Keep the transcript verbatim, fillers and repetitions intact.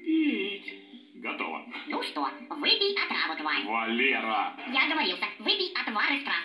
Пить. Готово. Ну что, выпей отраву, тварь. Валера! Я говорился, выпей отвар из трав.